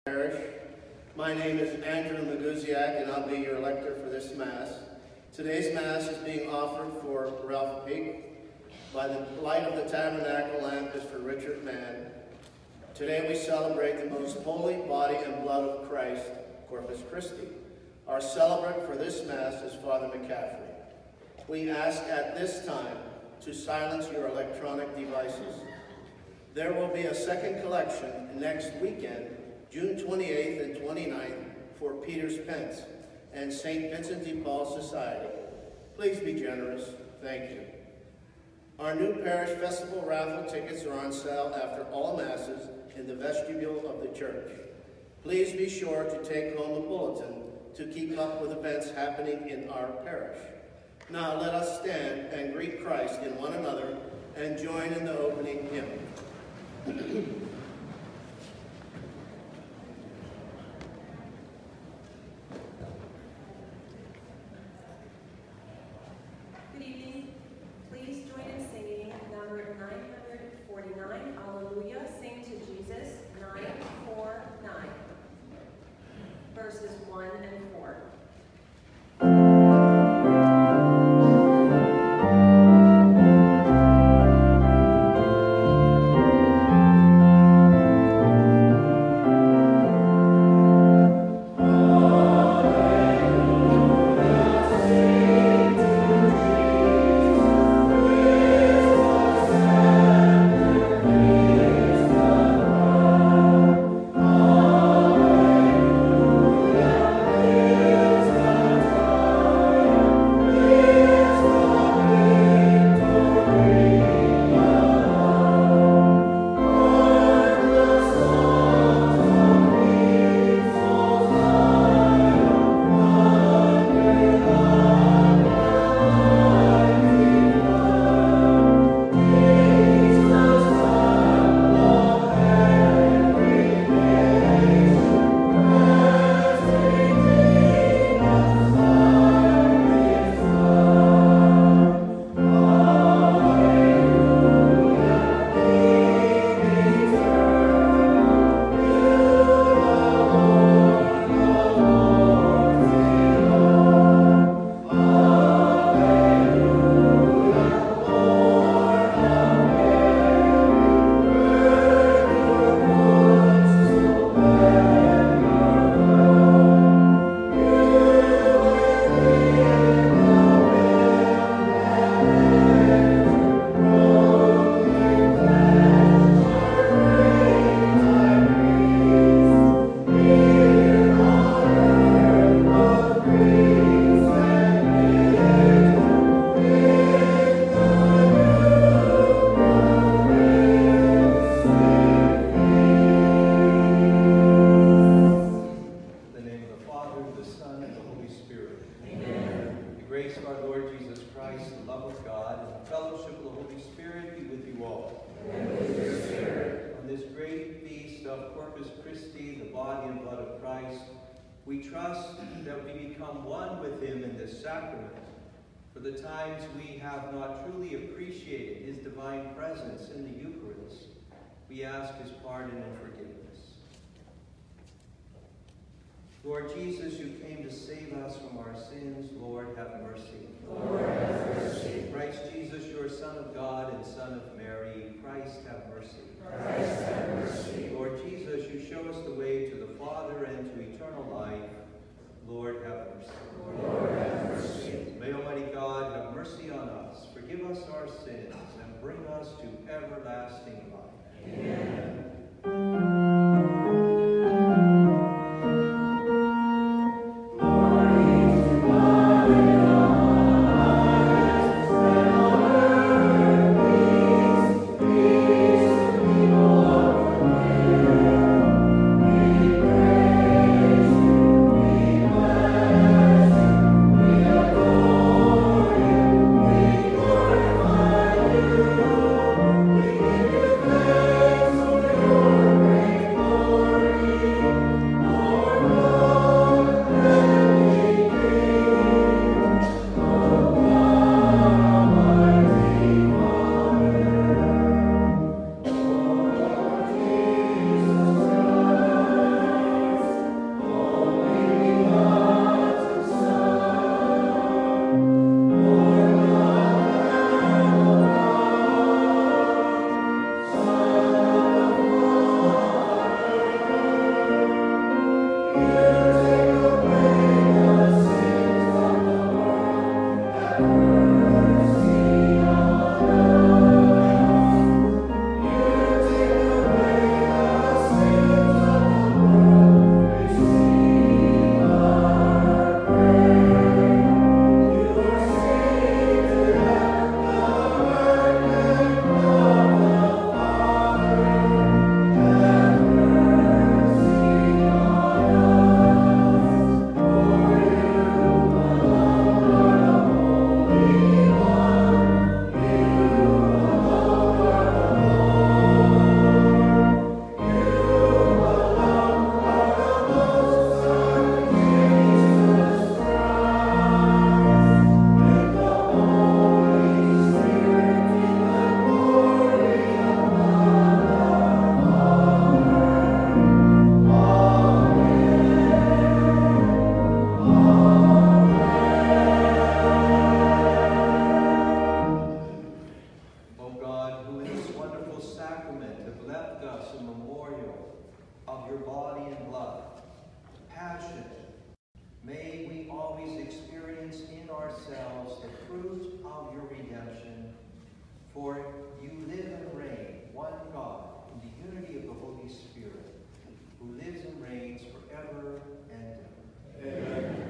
Parish. My name is Andrew Maguziak, and I'll be your lector for this Mass. Today's Mass is being offered for Ralph Peake. By the light of the tabernacle lamp is for Richard Mann. Today we celebrate the most holy body and blood of Christ, Corpus Christi. Our celebrant for this Mass is Father McCaffrey. We ask at this time to silence your electronic devices. There will be a second collection next weekend, June 28th and 29th, for Peter's Pence and St. Vincent de Paul Society. Please be generous. Thank you. Our new parish festival raffle tickets are on sale after all Masses in the vestibule of the church. Please be sure to take home a bulletin to keep up with events happening in our parish. Now let us stand and greet Christ in one another and join in the opening hymn. Good evening. Please join in singing number 949, Alleluia, Sing to Jesus, 949, verses 1 and 4. Corpus Christi, the body and blood of Christ, we trust that we become one with him in this sacrament. For the times we have not truly appreciated his divine presence in the Eucharist, we ask his pardon and forgiveness. Lord Jesus, you came to save us from our sins. Lord, have mercy. Lord, have mercy. Christ Jesus, your Son of God and Son of Mary, Christ, have mercy. Christ, have mercy. Lord Jesus, you show us the way to the Father and to eternal life. Lord, have mercy. Lord, have mercy. May Almighty God have mercy on us, forgive us our sins, and bring us to everlasting life. Amen. Peace, peace, body and blood, passion, may we always experience in ourselves the fruit of your redemption. For you live and reign, one God, in the unity of the Holy Spirit, who lives and reigns forever and ever. Amen.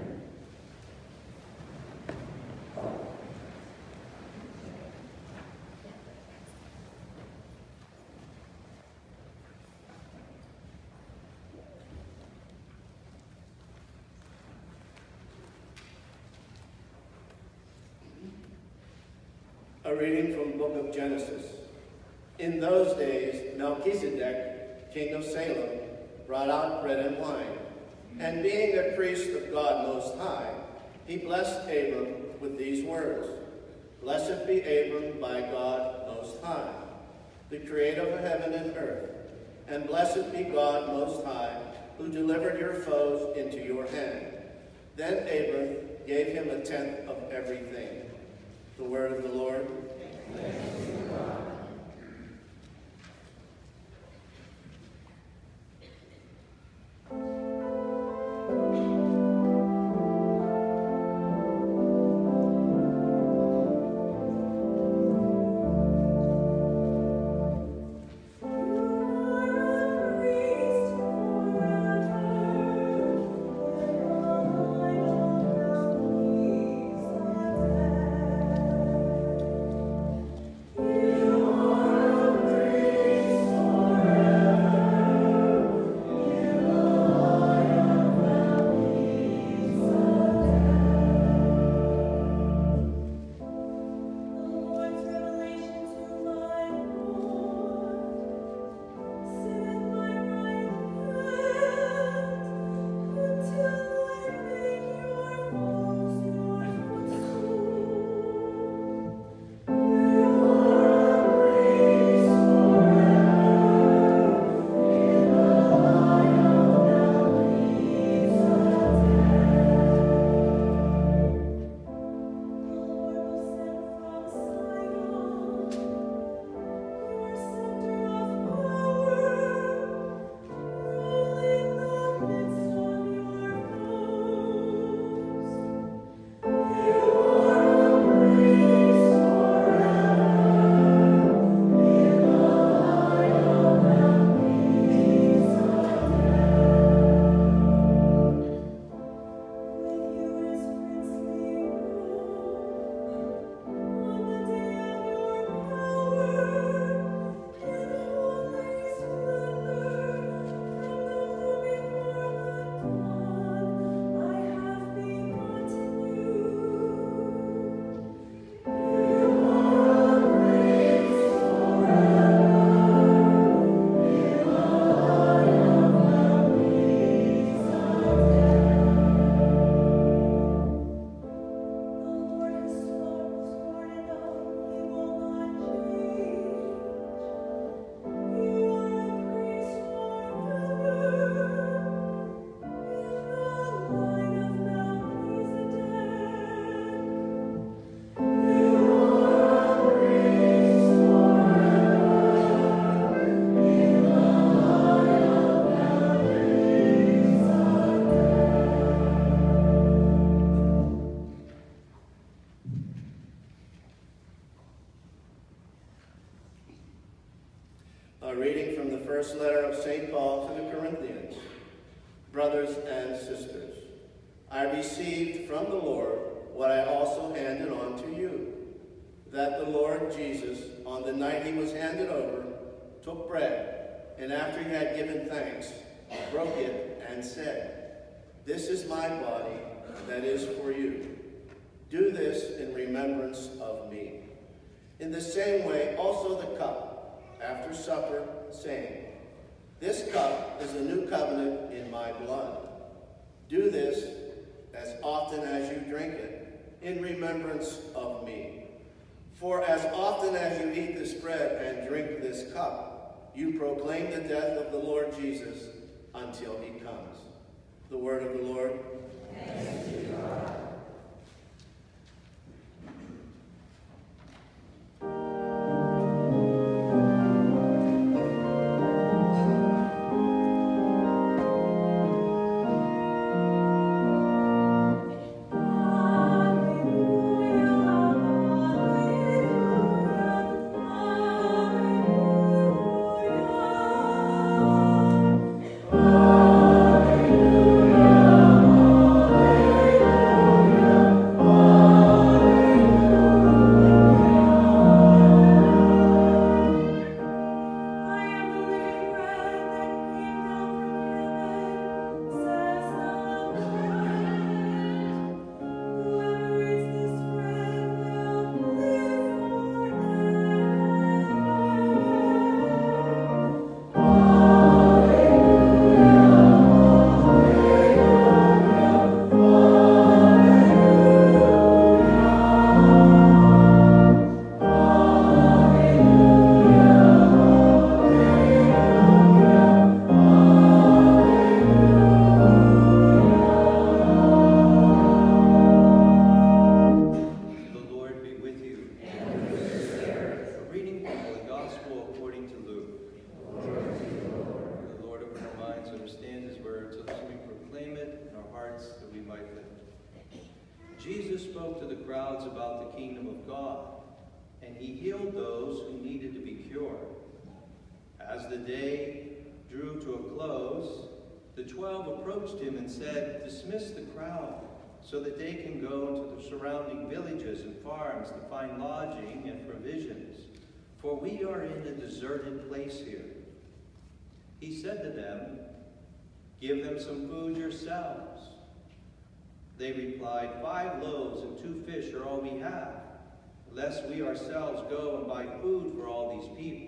A reading from the book of Genesis. In those days, Melchizedek, king of Salem, brought out bread and wine. And being a priest of God Most High, he blessed Abram with these words, Blessed be Abram by God Most High, the creator of heaven and earth. And blessed be God Most High, who delivered your foes into your hand. Then Abram gave him a tenth of everything. The word of the Lord. Thanks be to God. A reading from the first letter of St. Paul to the Corinthians. Brothers and sisters, I received from the Lord what I also handed on to you, that the Lord Jesus, on the night he was handed over, took bread, and after he had given thanks, broke it and said, This is my body that is for you. Do this in remembrance of me. In the same way, also the cup, after supper, saying, This cup is the new covenant in my blood. Do this as often as you drink it, in remembrance of me. For as often as you eat this bread and drink this cup, you proclaim the death of the Lord Jesus until he comes. The word of the Lord. Thanks be to God. Jesus spoke to the crowds about the kingdom of God, and he healed those who needed to be cured. As the day drew to a close, the 12 approached him and said, "Dismiss the crowd so that they can go into the surrounding villages and farms to find lodging and provisions, for we are in a deserted place here." He said to them, "Give them some food yourselves." They replied, 5 loaves and 2 fish are all we have, lest we ourselves go and buy food for all these people.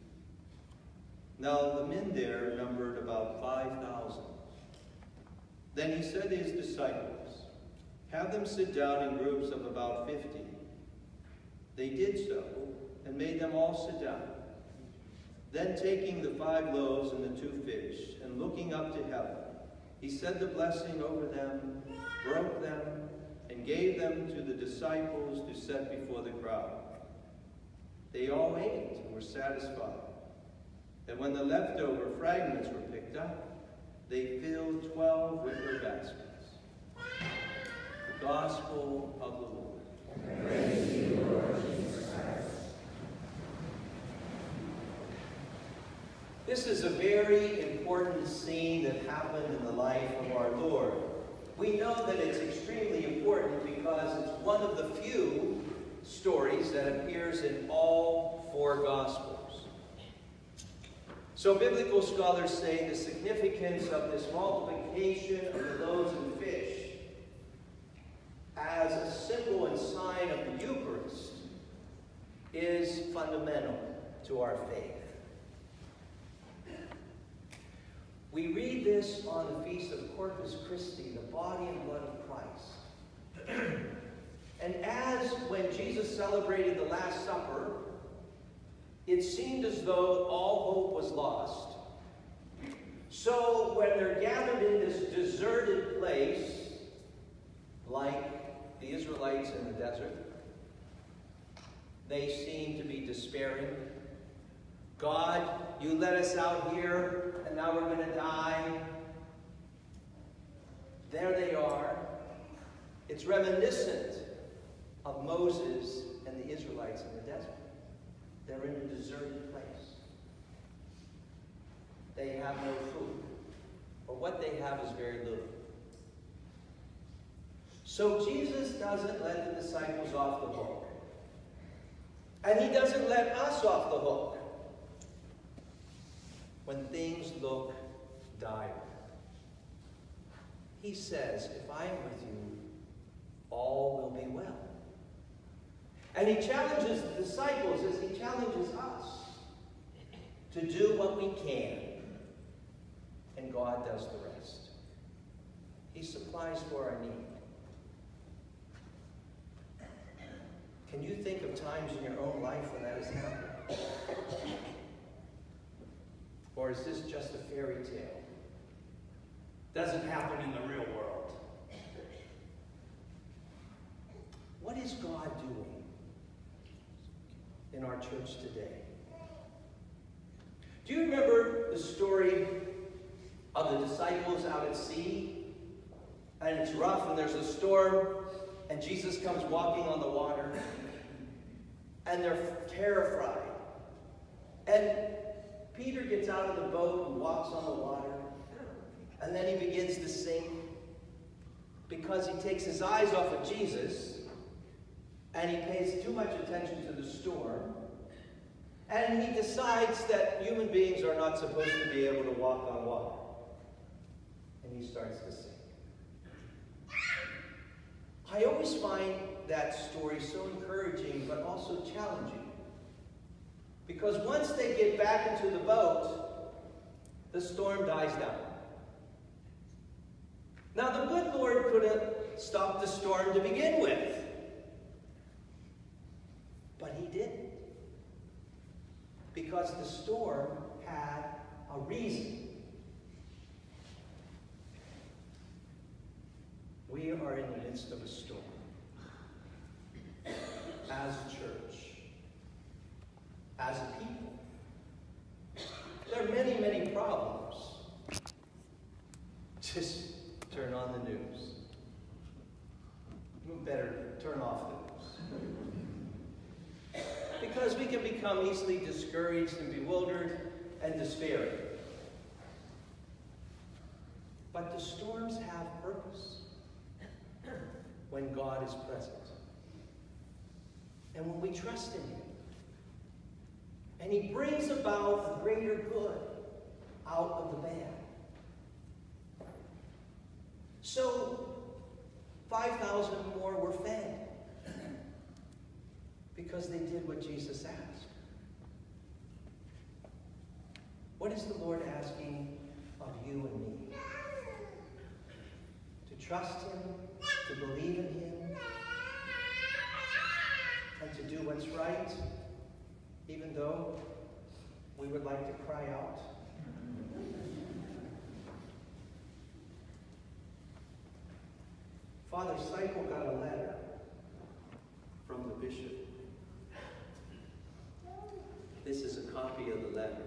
Now the men there numbered about 5,000. Then he said to his disciples, "Have them sit down in groups of about 50. They did so, and made them all sit down. Then taking the 5 loaves and the 2 fish, and looking up to heaven, he said the blessing over them, broke them, and gave them to the disciples to set before the crowd. They all ate and were satisfied. And when the leftover fragments were picked up, they filled 12 wicker baskets. The Gospel of the Lord. Praise to you, Lord Jesus Christ. This is a very important scene that happened in the life of our Lord. We know that it's extremely important because it's one of the few stories that appears in all 4 Gospels. So biblical scholars say the significance of this multiplication of the loaves and fish as a symbol and sign of the Eucharist is fundamental to our faith. We read this on the feast of Corpus Christi, the body and blood of Christ. And as when Jesus celebrated the Last Supper, it seemed as though all hope was lost. So when they're gathered in this deserted place, like the Israelites in the desert, they seem to be despairing. God, you let us out here, and now we're going to die. There they are. It's reminiscent of Moses and the Israelites in the desert. They're in a deserted place. They have no food, or what they have is very little. So Jesus doesn't let the disciples off the hook. And he doesn't let us off the hook when things look dire. He says, if I am with you, all will be well. And he challenges the disciples as he challenges us to do what we can. And God does the rest. He supplies for our need. Can you think of times in your own life when that has happened? Or is this just a fairy tale? Doesn't happen in the real world. What is God doing in our church today? Do you remember the story of the disciples out at sea? And it's rough and there's a storm and Jesus comes walking on the water and they're terrified. And Peter gets out of the boat and walks on the water. And then he begins to sink because he takes his eyes off of Jesus and he pays too much attention to the storm. And he decides that human beings are not supposed to be able to walk on water. And he starts to sink. I always find that story so encouraging but also challenging. Because once they get back into the boat, the storm dies down. Now the good Lord could have stopped the storm to begin with. But he didn't. Because the storm had a reason. We are in the midst of a storm. As a church. As a people. There are many, many problems. Just turn on the news. we better turn off the news. Because we can become easily discouraged and bewildered and despairing. But the storms have purpose when God is present. And when we trust in Him. And He brings about a greater good out of the bad. So 5,000 more were fed because they did what Jesus asked. What is the Lord asking of you and me? To trust Him, to believe in Him, and to do what's right, even though we would like to cry out. Father Seipel got a letter from the bishop. This is a copy of the letter.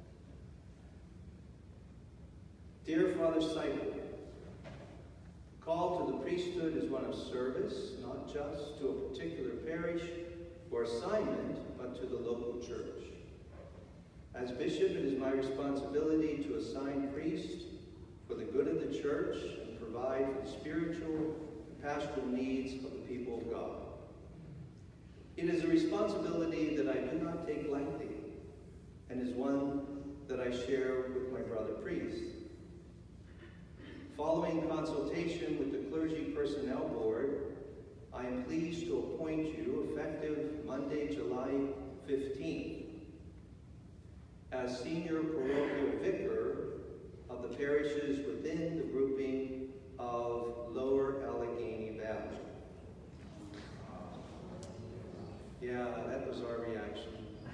Dear Father Seipel, call to the priesthood is one of service, not just to a particular parish or assignment, but to the local church. As bishop, it is my responsibility to assign priests for the good of the church and provide for the spiritual and pastoral needs of the people of God. It is a responsibility that I do not take lightly, and is one that I share with my brother priests. Following consultation with the Clergy Personnel Board, I am pleased to appoint you, effective Monday, July 15th, as Senior Parochial Vicar of the parishes within the grouping of Lower Allegheny Valley. Yeah, that was our reaction.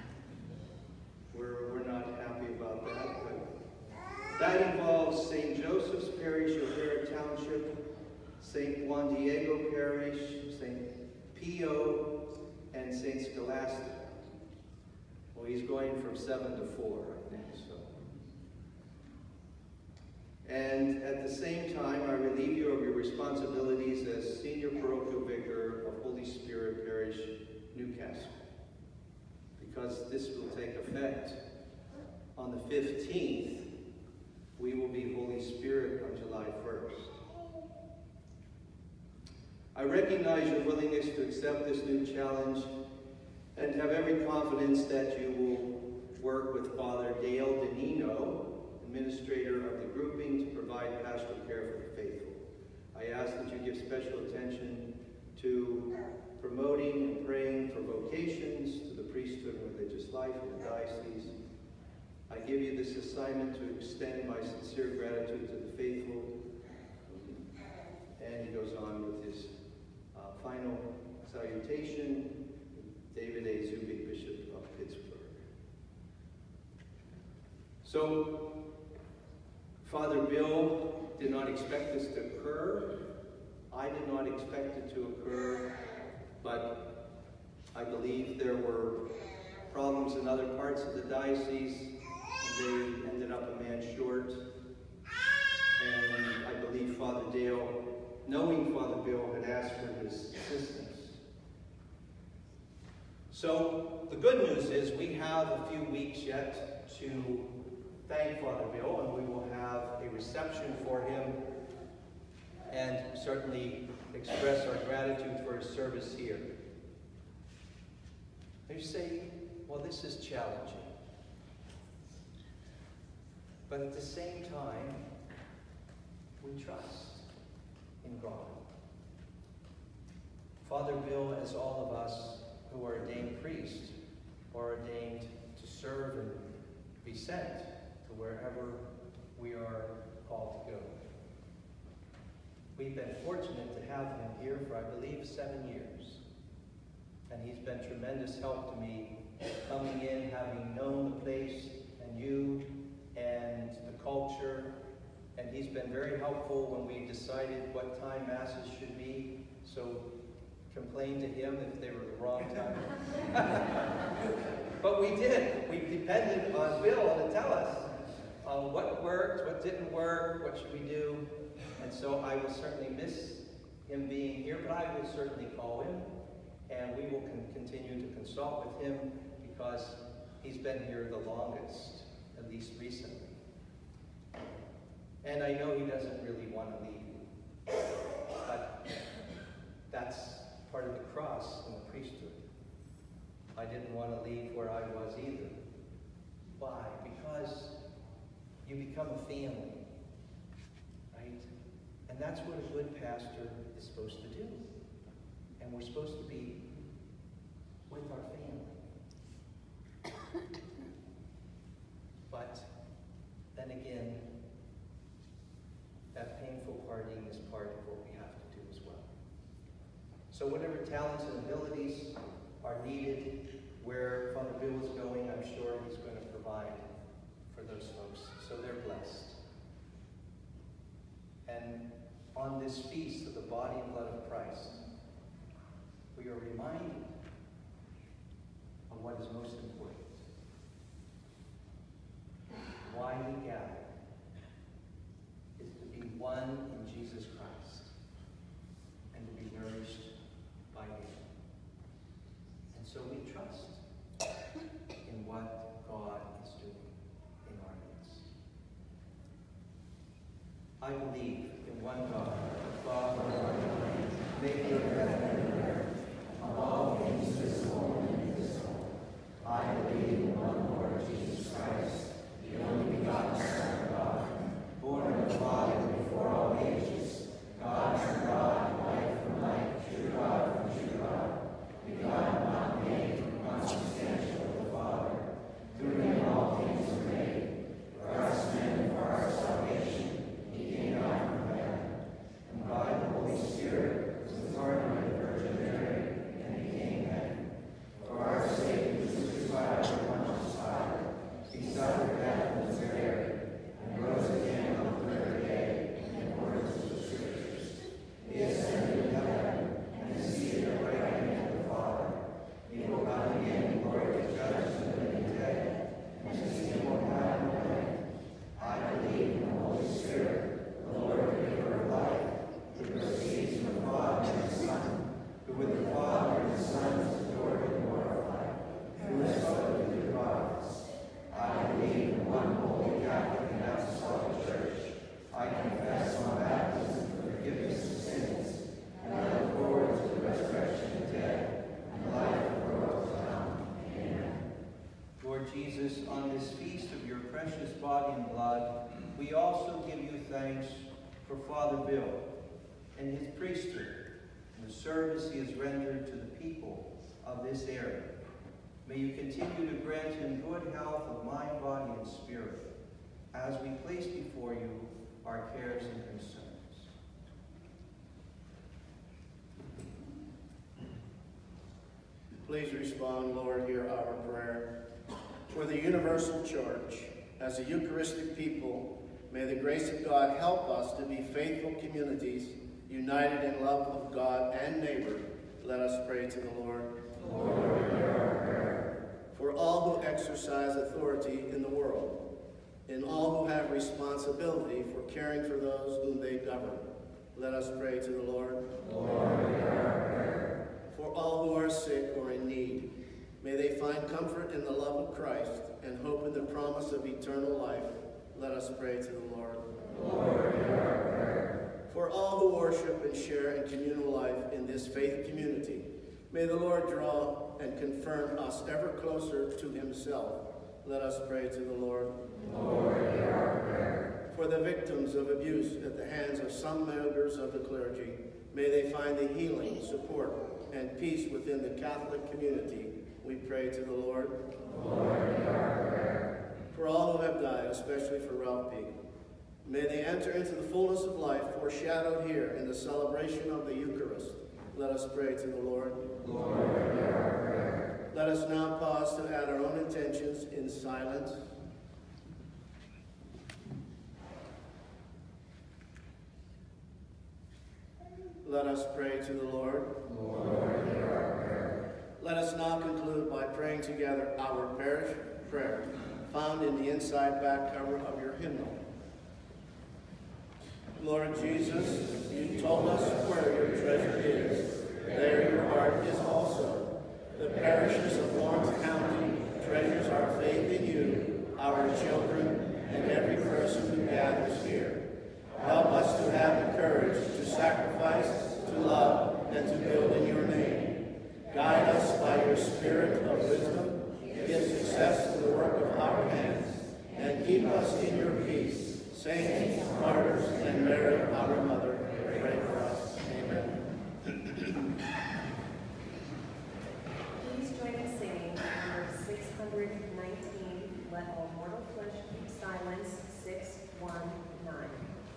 We're not happy about that, but that involves St. Joseph's Parish, O'Hara Township, St. Juan Diego Parish, St. Pio, and St. Scholastic. Well, he's going from 7 to 4, I think so. And at the same time, I relieve you of your responsibilities as Senior Parochial Vicar of Holy Spirit Parish, Newcastle. Because this will take effect on the 15th, we will be Holy Spirit on July 1st. I recognize your willingness to accept this new challenge and have every confidence that you will work with Father Dale Danino, administrator of the grouping, to provide pastoral care for the faithful. I ask that you give special attention to promoting and praying for vocations to the priesthood and religious life in the diocese. I give you this assignment to extend my sincere gratitude to the faithful. And he goes on with his final salutation, David A. Zubik, Bishop of Pittsburgh. So, Father Bill did not expect this to occur. I did not expect it to occur, but I believe there were problems in other parts of the diocese, and they ended up a man short. And I believe Father Dale, knowing Father Bill, had asked for his assistance. So the good news is we have a few weeks yet to thank Father Bill, and we will have a reception for him and certainly express our gratitude for his service here. You say, well, this is challenging. But at the same time, we trust in God. Father Bill, as all of us who are ordained priests, are ordained to serve and be sent to wherever we are called to go. We've been fortunate to have him here for, I believe, 7 years. And he's been tremendous help to me, coming in, having known the place and you and the culture. And he's been very helpful when we decided what time masses should be. So complain to him if they were the wrong time. But we did. We depended on Bill to tell us what worked, what didn't work, what should we do. And so I will certainly miss him being here, but I will certainly call him, and we will continue to consult with him because he's been here the longest, at least recently. And I know he doesn't really want to leave, but that's part of the cross in the priesthood. I didn't want to leave where I was either. Why? Because you become a family, right? And that's what a good pastor is supposed to do. And we're supposed to be with our family. But then again, that painful parting is part of what we have to do as well. So whatever talents and abilities are needed, where Father Bill is going, I'm sure he's going to provide for those folks. So they're blessed. And on this feast of the body and blood of Christ, we are reminded of what is most important. Why we gather is to be one in Jesus Christ and to be nourished by him. And so we trust in what God is doing in our midst. I believe in one God, the Father, maker of heaven and earth, of all things visible and invisible. I believe in one Lord Jesus Christ, the only begotten Son of God, born of the Father before all ages, God from God, light from light, true God from true God, begotten, not made, consubstantial with the Father. Through him all things were made. For us men and for our salvation, he came down from heaven, and by the Holy Spirit was incarnate of the Virgin Mary, and became man. For our sake he was crucified under Pontius Pilate. He suffered death and was buried, and rose again on the third day, in accordance with the Scriptures. He ascended into heaven, and is seated at the right hand of the Father. He will come again in glory to judge the living and dead, and to see immortality and life. I believe in the Holy Spirit, the Lord, giver of life, who proceeds from the Father and the Son, who with the Father and the Son is adored and glorified, who has spoken through the prophets. I believe in one holy Catholic and Apostolic Church. I confess my baptism for the forgiveness of sins, and I look forward to the resurrection of the dead and the life of the world to come. Amen. Lord Jesus, on this feast of your precious body and blood, we also give you thanks for Father Bill and his priesthood and the service he has rendered to the people of this area. May you continue to grant him good health of mind, body, and spirit as we place before you our cares and concerns. Please respond, Lord, hear our prayer. For the universal church, as a Eucharistic people, may the grace of God help us to be faithful communities, united in love of God and neighbor. Let us pray to the Lord. Lord, hear our prayer. For all who exercise authority in the world, and all who have responsibility for caring for those whom they govern, let us pray to the Lord. Lord, hear our prayer. For all who are sick or in need, may they find comfort in the love of Christ and hope in the promise of eternal life. Let us pray to the Lord. Lord, hear our prayer. For all who worship and share in communal life in this faith community, may the Lord draw and confirm us ever closer to himself. Let us pray to the Lord. Lord, hear our prayer. For the victims of abuse at the hands of some members of the clergy, may they find the healing, support, and peace within the Catholic community. We pray to the Lord. Lord, hear our prayer. For all who have died, especially for Ralph Peake, may they enter into the fullness of life foreshadowed here in the celebration of the Eucharist. Let us pray to the Lord. Lord, hear our prayer. Let us now pause to add our own intentions in silence. Let us pray to the Lord. Lord, hear our prayer. Let us now conclude by praying together our parish prayer, found in the inside back cover of your hymnal. Lord Jesus, you told us where your treasure is, there your heart is also. The parishes of Lawrence County treasures our faith in you, our children, and every person who gathers here. Help us to have the courage to sacrifice, to love, and to build in your name. Guide us by your spirit of wisdom, give success to the work of our hands, and keep us in your peace. Saints, martyrs, and Mary, our mother, pray for us. Amen. Please join in singing number 619, Let All Mortal Flesh Keep Silence, 619.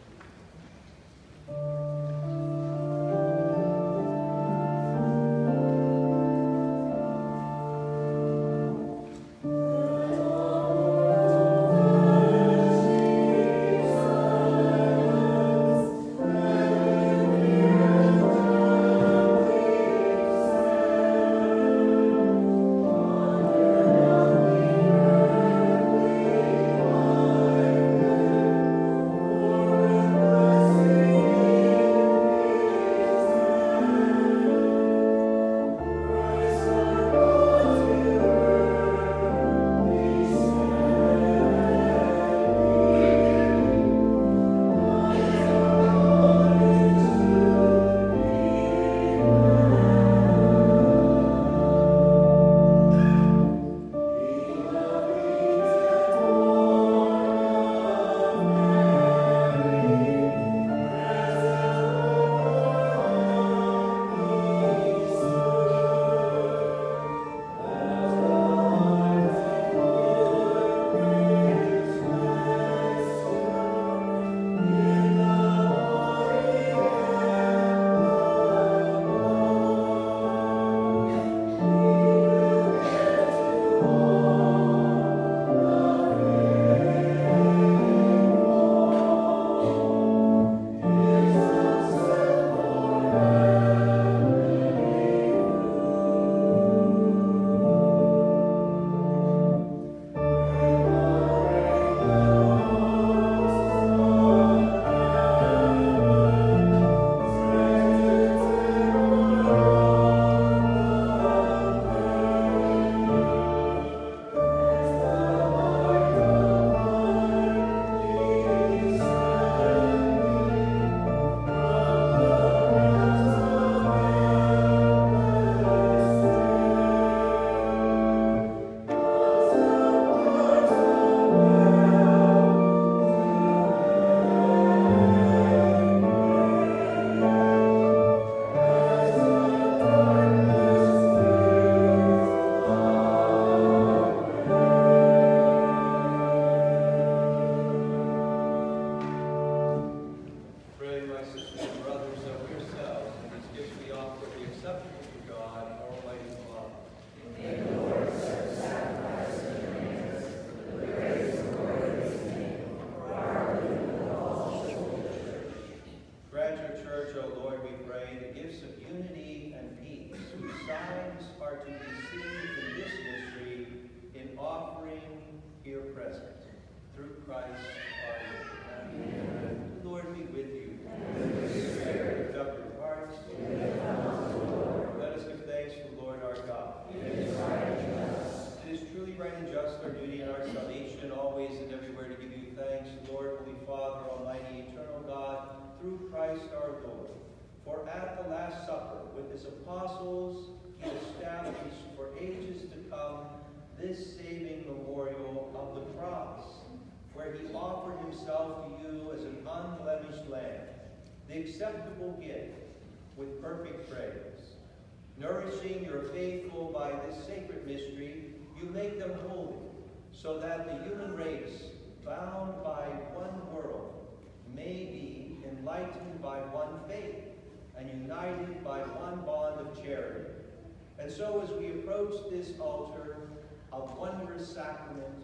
For at the Last Supper, with his apostles, he established for ages to come this saving memorial of the cross, where he offered himself to you as an unblemished lamb, the acceptable gift with perfect praise. Nourishing your faithful by this sacred mystery, you make them holy, so that the human race, bound by one world, may be enlightened by one faith and united by one bond of charity. And so as we approach this altar of wondrous sacrament,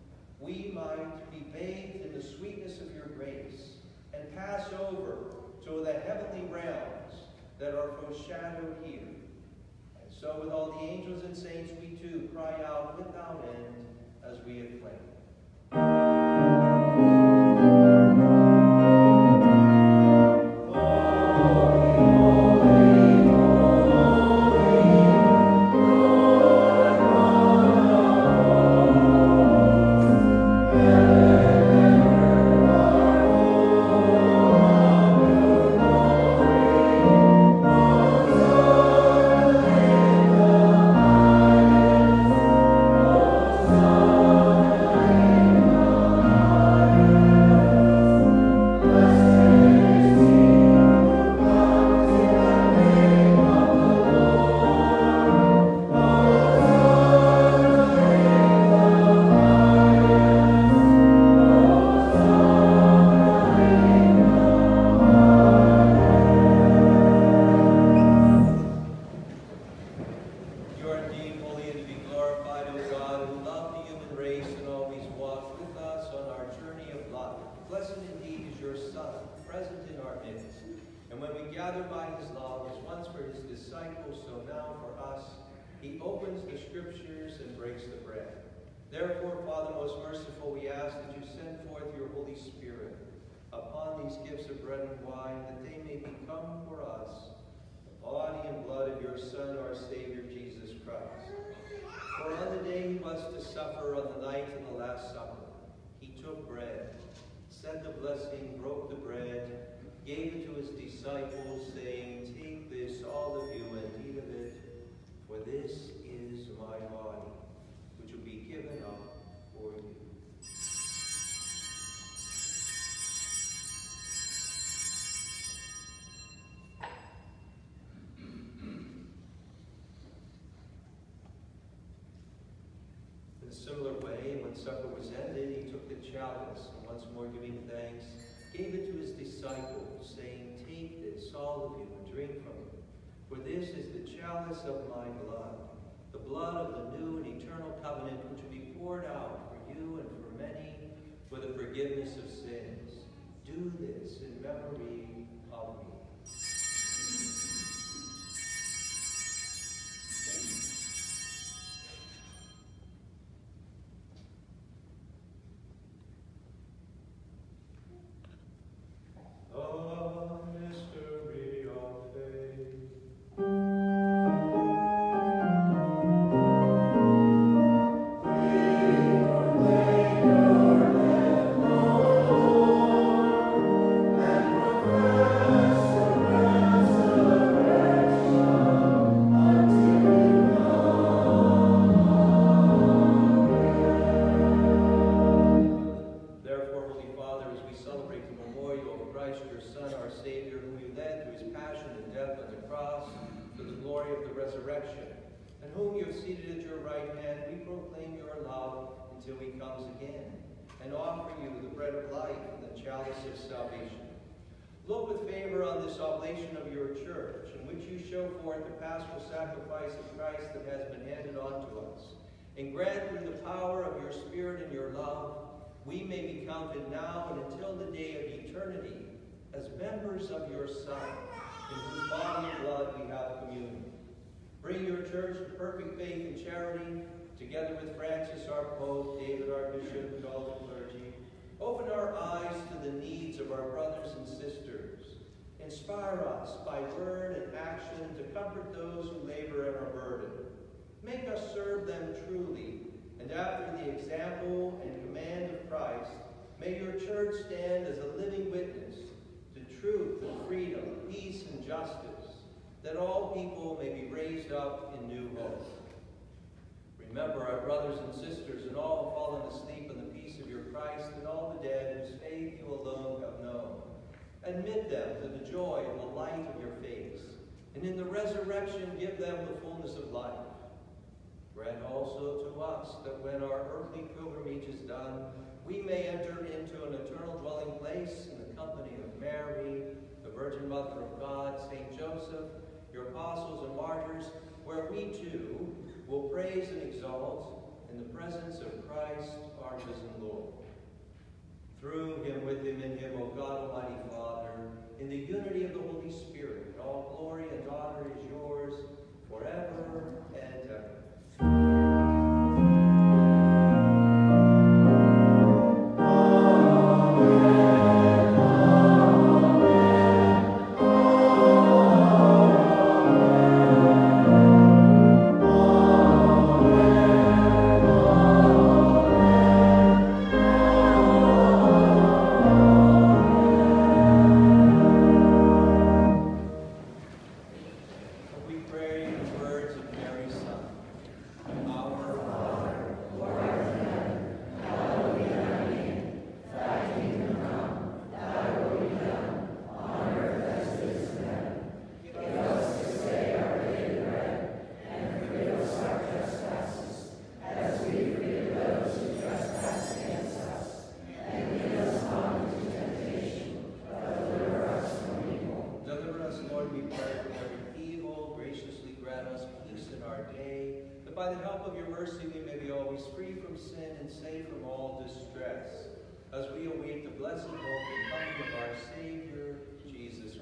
we might be bathed in the sweetness of your grace and pass over to the heavenly realms that are foreshadowed here. And so with all the angels and saints, we too cry out without end as we acclaim. sins. And when we gather by his love, as once for his disciples, so now for us, he opens the scriptures and breaks the bread. Therefore, Father most merciful, we ask that you send forth your Holy Spirit upon these gifts of bread and wine, that they may become for us the body and blood of your Son, our Savior, Jesus Christ. For on the day he was to suffer, on the night of the Last Supper, he took bread, said the blessing, broke the bread, gave it to his disciples, saying, "Take this, all of you, and eat of it, for this is my body, which will be given up for you." In a similar way, when supper was ended, he took the chalice, and once more giving thanks, gave it to his disciples, saying, "Take this, all of you, and drink from it. For this is the chalice of my blood, the blood of the new and eternal covenant, which will be poured out for you and for many for the forgiveness of sins. Do this in memory of me." Look with favor on this oblation of your church, in which you show forth the paschal sacrifice of Christ that has been handed on to us. And grant through the power of your Spirit and your love, we may be counted now and until the day of eternity as members of your Son, in whose body and blood we have communion. Bring your church to perfect faith and charity, together with Francis our Pope, David our Bishop, and all the clergy. Open our eyes to the needs of our brothers and sisters. Inspire us by word and action to comfort those who labor and are burdened. Make us serve them truly, and after the example and command of Christ, may your church stand as a living witness to truth and freedom, peace and justice, that all people may be raised up in new hope. Remember our brothers and sisters and all who fallen asleep in the peace of your Christ, and all the dead whose faith you alone have known. Admit them to the joy and the light of your face, and in the resurrection give them the fullness of life. Grant also to us that when our earthly pilgrimage is done, we may enter into an eternal dwelling place in the company of Mary, the Virgin Mother of God, Saint Joseph, your apostles and martyrs, where we too will praise and exalt in the presence of Christ, our risen Lord. Through him, with him, in him, O God, Almighty Father, in the unity of the Holy Spirit, all glory and honor is yours forever and ever. By the help of your mercy, we may be always free from sin and safe from all distress, as we await the blessed hope and coming of our Savior, Jesus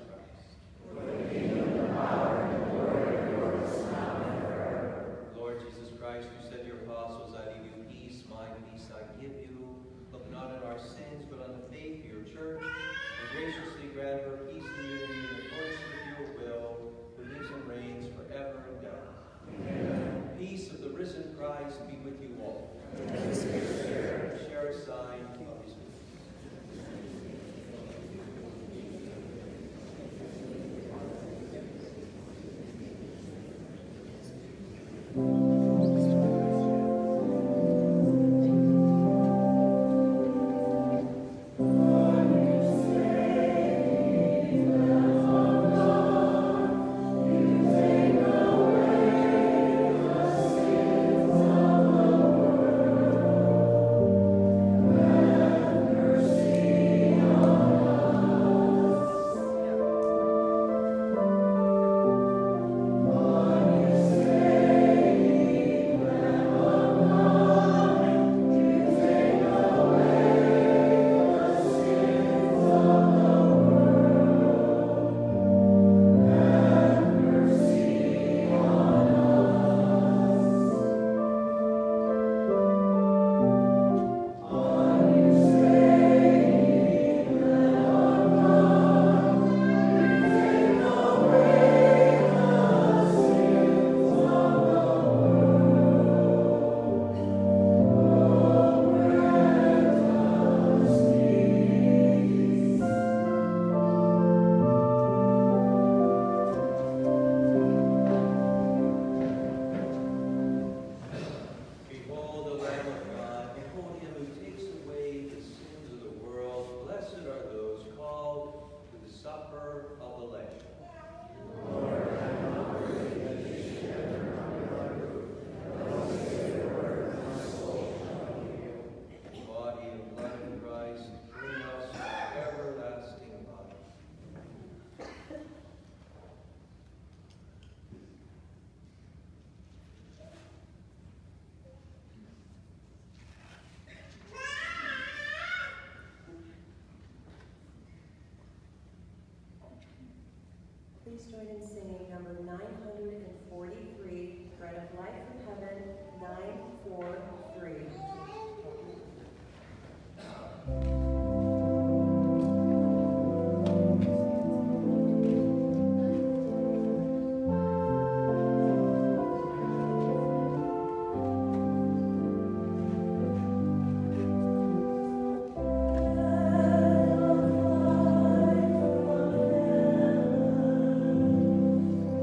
Please join in singing number 943, Bread of Life from Heaven, 943.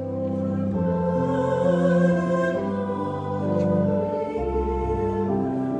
Amen.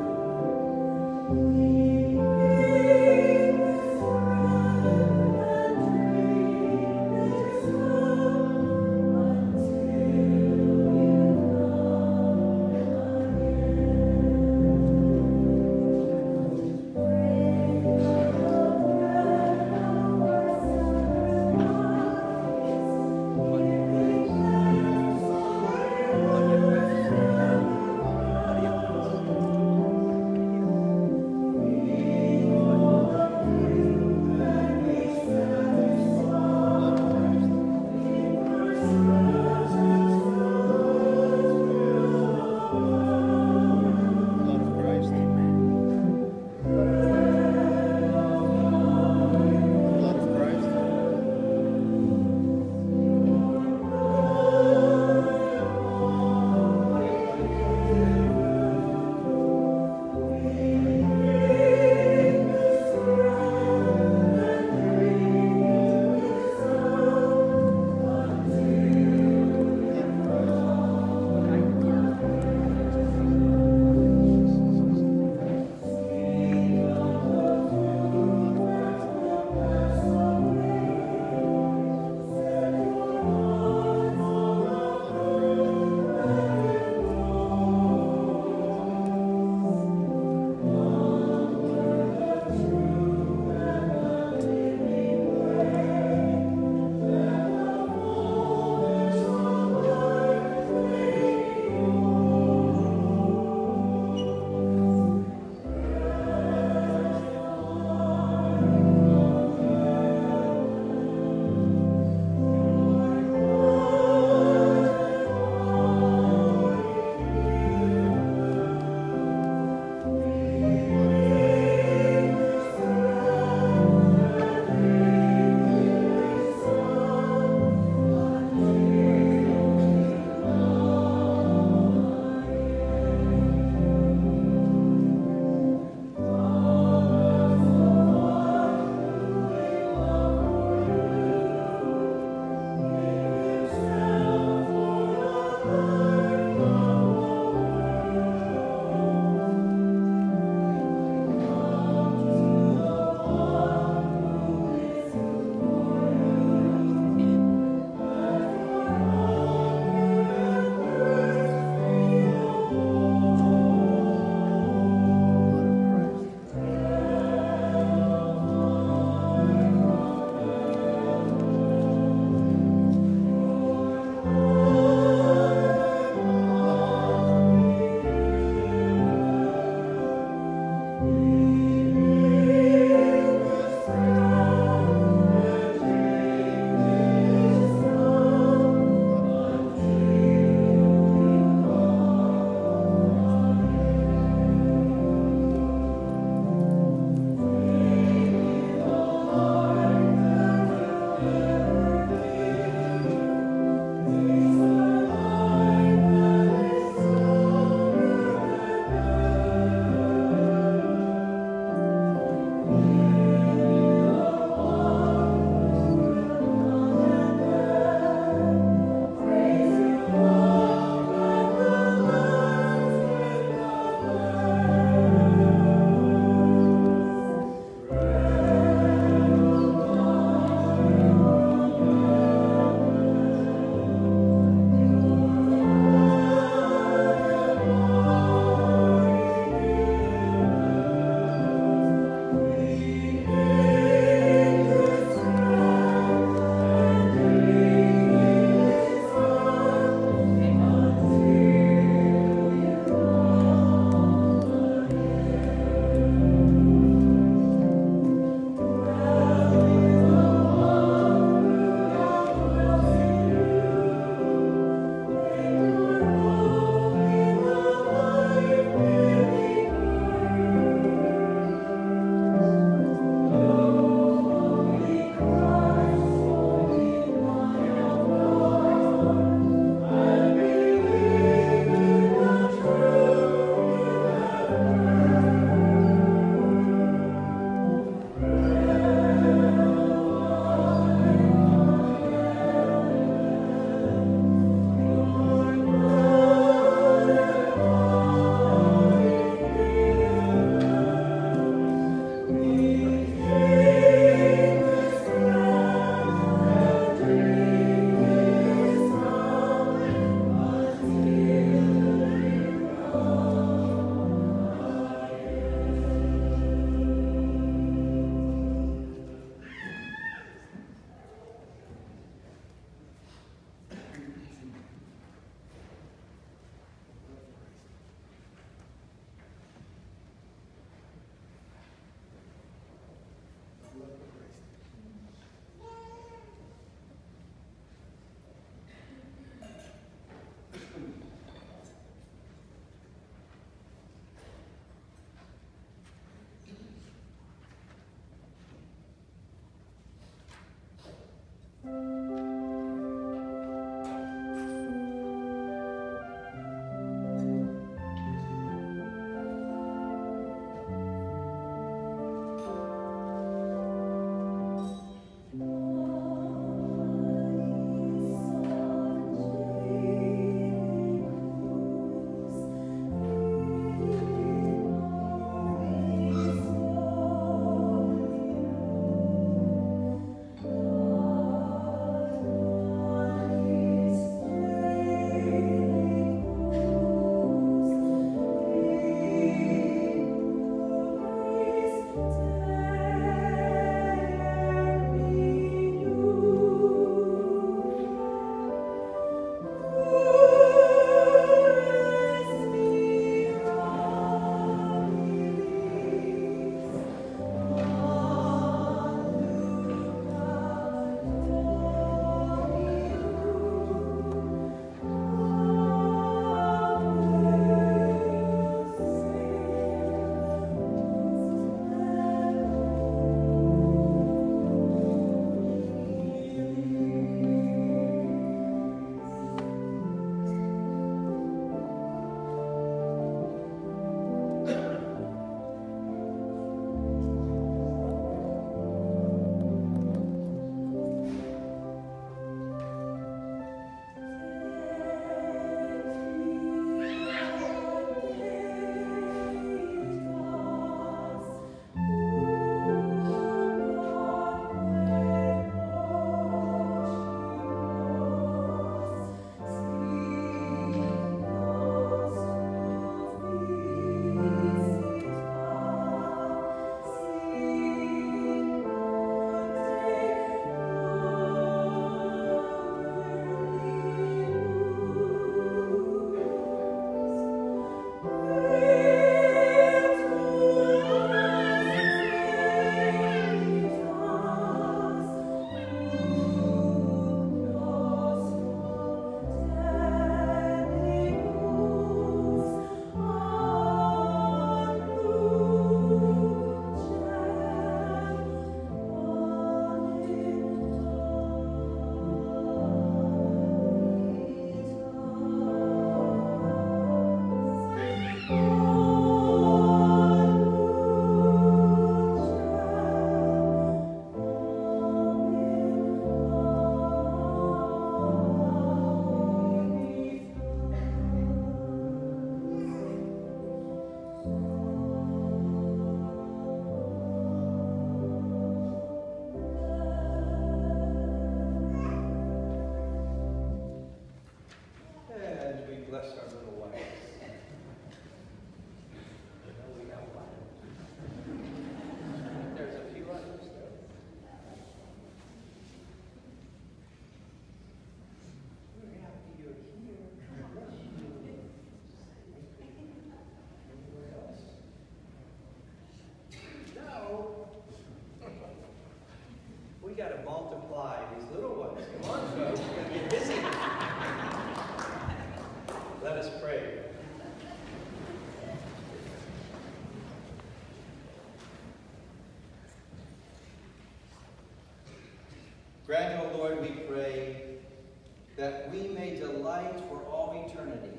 Lord, we pray that we may delight for all eternity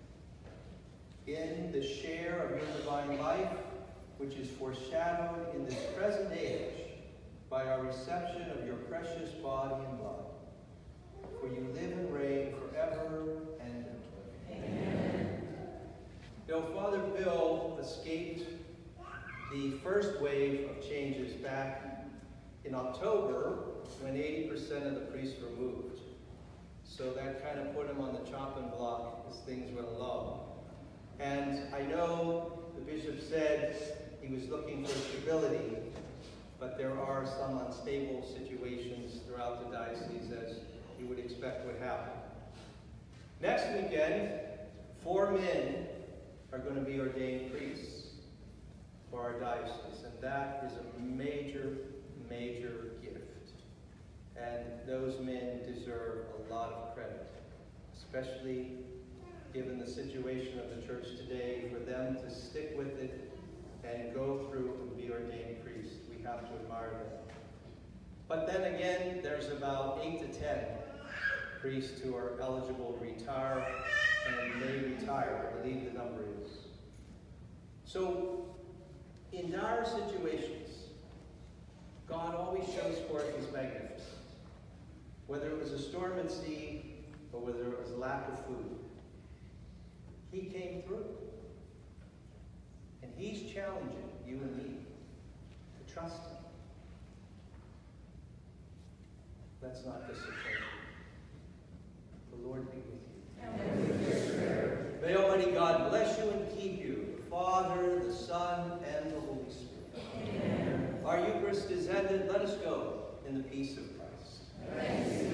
in the share of your divine life, which is foreshadowed in this present age by our reception of your precious body and blood. For you live and reign forever and ever. Amen. Though Father Bill escaped the first wave of changes back in October when 80% of the priests were moved. So that kind of put him on the chopping block as things went along. And I know the bishop said he was looking for stability, but there are some unstable situations throughout the diocese, as you would expect would happen. Next weekend, 4 men are going to be ordained priests for our diocese, and that is a major, major gift. And those men deserve a lot of credit, especially given the situation of the church today, for them to stick with it and go through and be ordained priests. We have to admire them. But then again, there's about 8 to 10 priests who are eligible to retire and may retire. I believe the number is. So, in dire situations, God always shows forth his magnificence. Whether it was a storm at sea or whether it was lack of food, he came through. And he's challenging you and me to trust him. Let's not disappoint him. The Lord be with you. And with your spirit. May Almighty God bless you and keep you, the Father, the Son, and the Holy Spirit. Amen. Our Eucharist is ended. Let us go in the peace of Christ. Thanks.